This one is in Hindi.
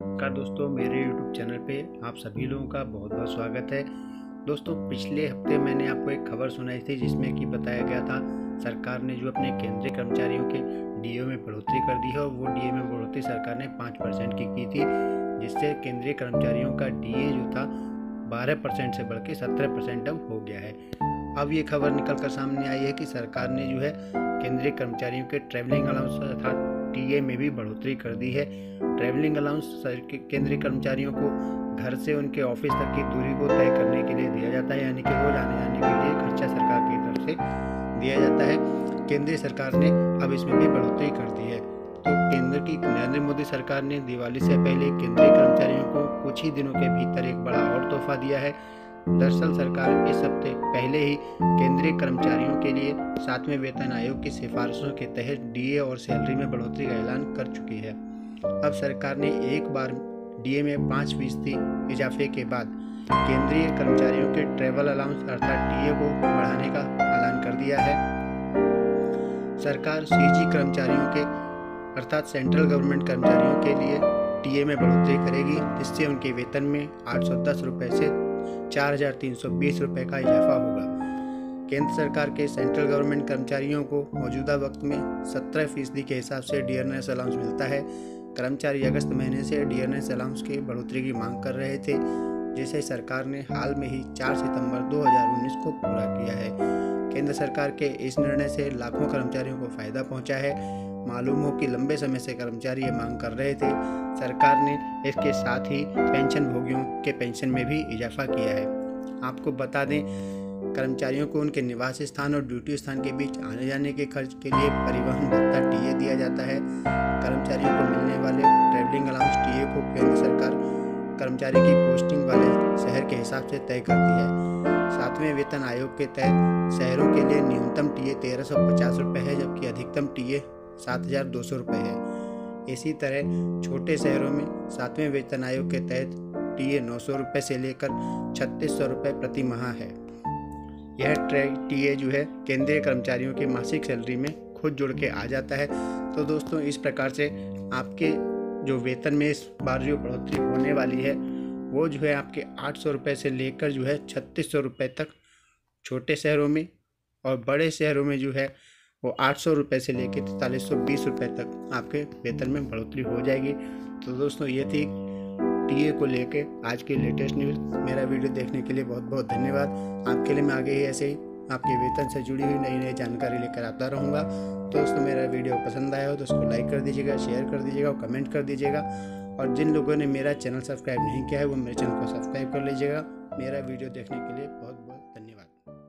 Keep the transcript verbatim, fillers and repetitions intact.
नमस्कार दोस्तों, मेरे यूट्यूब चैनल पे आप सभी लोगों का बहुत बहुत स्वागत है। दोस्तों, पिछले हफ्ते मैंने आपको एक खबर सुनाई थी जिसमें कि बताया गया था सरकार ने जो अपने केंद्रीय कर्मचारियों के डीए में बढ़ोतरी कर दी है और वो डीए में बढ़ोतरी सरकार ने पाँच परसेंट की की थी, जिससे केंद्रीय कर्मचारियों का डीए जो था बारह परसेंट से बढ़ के सत्रह परसेंट अब हो गया है। अब ये खबर निकल कर सामने आई है कि सरकार ने जो है केंद्रीय कर्मचारियों के ट्रैवलिंग अलाउंस अर्थात टीए में भी बढ़ोतरी कर दी है। ट्रैवलिंग अलाउंस केंद्रीय कर्मचारियों को घर से उनके ऑफिस तक की दूरी को तय करने के लिए दिया जाता है, यानी कि रोज आने जाने के लिए खर्चा सरकार की तरफ से दिया जाता है। केंद्रीय सरकार ने अब इसमें भी बढ़ोतरी कर दी है। तो केंद्र की नरेंद्र मोदी सरकार ने दिवाली से पहले केंद्रीय कर्मचारियों को कुछ ही दिनों के भीतर एक बड़ा और तोहफा दिया है। दरअसल सरकार इस हफ्ते पहले ही केंद्रीय कर्मचारियों के लिए सातवें वेतन आयोग की सिफारिशों के तहत डीए और सैलरी में बढ़ोतरी का ऐलान कर चुकी है। अब सरकार ने एक बार डीए में पाँच फीसदी इजाफे के बाद केंद्रीय कर्मचारियों के ट्रैवल अलाउंस अर्थात टीए को बढ़ाने का ऐलान कर दिया है। सरकार सीजी कर्मचारियों के अर्थात सेंट्रल गवर्नमेंट कर्मचारियों के लिए टीए में बढ़ोतरी करेगी, जिससे उनके वेतन में आठ सौ दस रुपये से चार हजार तीन सौ बीस रुपये का इजाफा होगा। केंद्र सरकार के सेंट्रल गवर्नमेंट कर्मचारियों को मौजूदा वक्त में सत्रह फीसदी के हिसाब से डियरनेस अलाउंस मिलता है। कर्मचारी अगस्त महीने से डियरनेस अलाउंस की बढ़ोतरी की मांग कर रहे थे, जिसे सरकार ने हाल में ही चार सितंबर दो हज़ार उन्नीस को पूरा किया है। केंद्र सरकार के इस निर्णय से लाखों कर्मचारियों को फायदा पहुंचा है। मालूम हो कि लंबे समय से कर्मचारी ये मांग कर रहे थे। सरकार ने इसके साथ ही पेंशन भोगियों के पेंशन में भी इजाफा किया है। आपको बता दें, कर्मचारियों को उनके निवास स्थान और ड्यूटी स्थान के बीच आने जाने के खर्च के लिए परिवहन भत्ता टीए दिया जाता है। कर्मचारियों को मिलने वाले ट्रैवलिंग अलाउंस टीए को केंद्र सरकार कर्मचारी की पोस्टिंग वाले शहर के हिसाब से तय करती है। सातवें वेतन आयोग के तहत शहरों के लिए न्यूनतम टीए तेरह सौ पचास रुपये है, जबकि अधिकतम टीए सात हजार दो सौ रुपये है। इसी तरह छोटे शहरों में सातवें वेतन आयोग के तहत टीए नौ सौ रुपये से लेकर छत्तीस सौ रुपये प्रति माह है। यह टीए जो है केंद्रीय कर्मचारियों के मासिक सैलरी में खुद जुड़ के आ जाता है। तो दोस्तों, इस प्रकार से आपके जो वेतन में इस बार जो बढ़ोतरी होने वाली है वो जो है आपके आठ सौ रुपये से लेकर जो है छत्तीस सौ रुपये तक छोटे शहरों में, और बड़े शहरों में जो है वो आठ सौ रुपये से लेकर तैंतालीस सौ बीस रुपये तक आपके वेतन में बढ़ोतरी हो जाएगी। तो दोस्तों, ये थी टीए को लेके आज की लेटेस्ट न्यूज़। मेरा वीडियो देखने के लिए बहुत बहुत धन्यवाद। आपके लिए मैं आगे ही ऐसे ही आपके वेतन से जुड़ी हुई नई नई जानकारी लेकर आता रहूँगा। दोस्तों, मेरा वीडियो पसंद आया हो तो उसको लाइक कर दीजिएगा, शेयर कर दीजिएगा और कमेंट कर दीजिएगा। और जिन लोगों ने मेरा चैनल सब्सक्राइब नहीं किया है वो मेरे चैनल को सब्सक्राइब कर लीजिएगा। मेरा वीडियो देखने के लिए बहुत बहुत धन्यवाद।